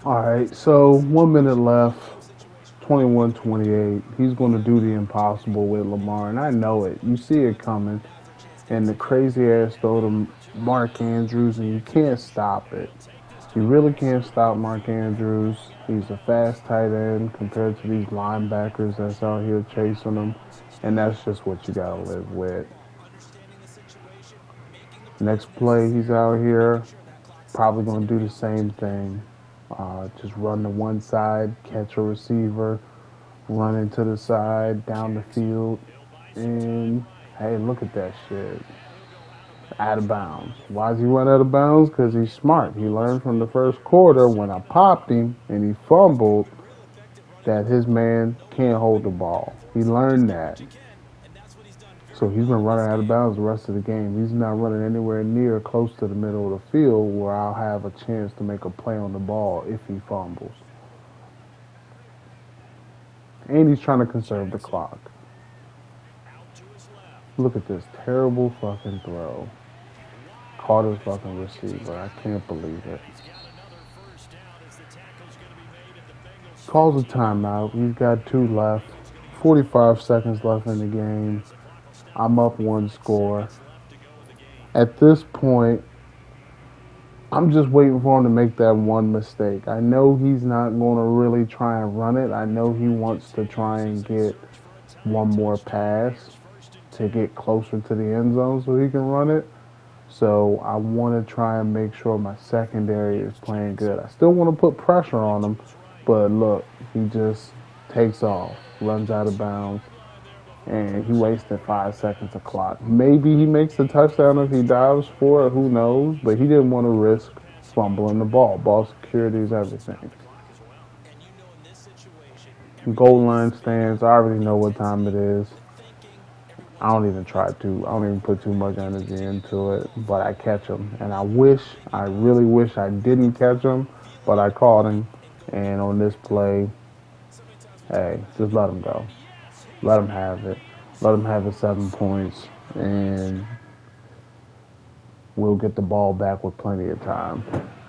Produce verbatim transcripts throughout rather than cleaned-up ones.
All right, so one minute left, twenty-one twenty-eight. He's going to do the impossible with Lamar, and I know it. You see it coming. And the crazy ass throw to Mark Andrews, and you can't stop it. You really can't stop Mark Andrews. He's a fast tight end compared to these linebackers that's out here chasing him, and that's just what you gotta live with. Next play, he's out here, probably gonna do the same thing. Uh, just run to one side, catch a receiver, run into the side, down the field, and hey, look at that shit. Out of bounds. Why does he run out of bounds? Because he's smart. He learned from the first quarter when I popped him and he fumbled that his man can't hold the ball. He learned that. So he's been running out of bounds the rest of the game. He's not running anywhere near close to the middle of the field where I'll have a chance to make a play on the ball if he fumbles. And he's trying to conserve the clock. Look at this terrible fucking throw. Caught his fucking receiver. I can't believe it. Calls a timeout. He's got two left. forty-five seconds left in the game. I'm up one score. At this point, I'm just waiting for him to make that one mistake. I know he's not going to really try and run it. I know he wants to try and get one more pass to get closer to the end zone so he can run it. So I want to try and make sure my secondary is playing good. I still want to put pressure on him, but look, he just takes off, runs out of bounds, and he wasted five seconds of clock. Maybe he makes the touchdown if he dives for it, who knows, but he didn't want to risk fumbling the ball. Ball security is everything. Goal line stands, I already know what time it is. I don't even try to. I don't even put too much energy into it, but I catch him. And I wish, I really wish I didn't catch him, but I caught him. And on this play, hey, just let him go. Let him have it. Let him have his seven points, and we'll get the ball back with plenty of time.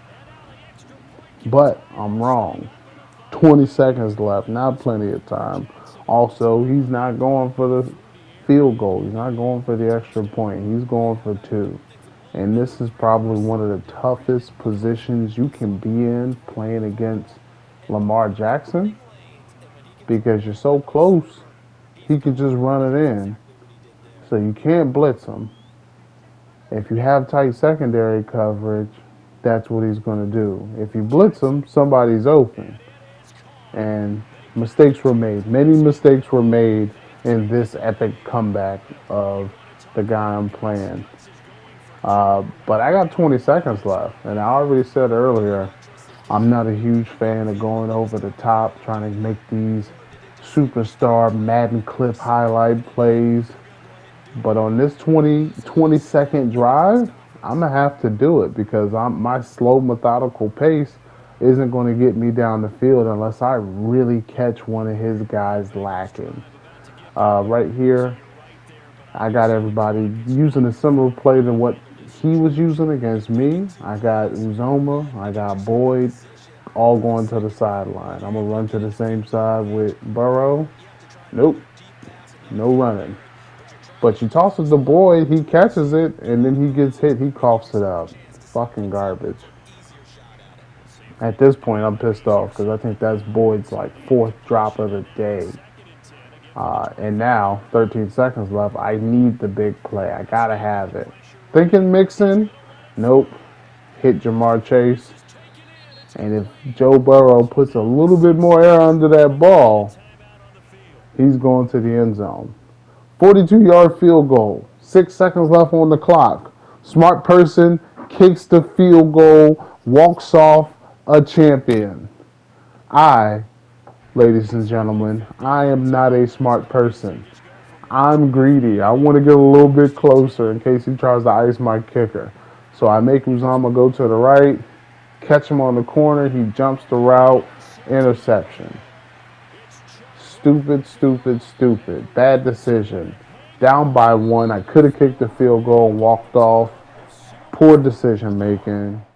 But I'm wrong. twenty seconds left, not plenty of time. Also, he's not going for the field goal. He's not going for the extra point. He's going for two. And this is probably one of the toughest positions you can be in playing against Lamar Jackson, because you're so close, he could just run it in. So you can't blitz him. If you have tight secondary coverage, that's what he's going to do. If you blitz him, somebody's open. And mistakes were made. Many mistakes were made in this epic comeback of the guy I'm playing. Uh, but I got twenty seconds left, and I already said earlier, I'm not a huge fan of going over the top, trying to make these superstar Madden clip highlight plays. But on this twenty, twenty second drive, I'm going to have to do it, because I'm, my slow, methodical pace isn't going to get me down the field unless I really catch one of his guys lacking. Uh, right here, I got everybody using a similar play than what he was using against me. I got Uzoma, I got Boyd, all going to the sideline. I'm going to run to the same side with Burrow. Nope, no running. But you toss it to Boyd, he catches it, and then he gets hit, he coughs it up. Fucking garbage. At this point, I'm pissed off, because I think that's Boyd's like fourth drop of the day. Uh, and now, thirteen seconds left, I need the big play. I gotta have it. Thinking Mixon? Nope. Hit Jamar Chase. And if Joe Burrow puts a little bit more air under that ball, he's going to the end zone. forty-two yard field goal. Six seconds left on the clock. Smart person kicks the field goal, walks off a champion. I... Ladies and gentlemen, I am not a smart person. I'm greedy. I want to get a little bit closer in case he tries to ice my kicker. So I make Uzama go to the right, catch him on the corner, he jumps the route, interception. Stupid, stupid, stupid. Bad decision. Down by one, I could have kicked the field goal and walked off. Poor decision making.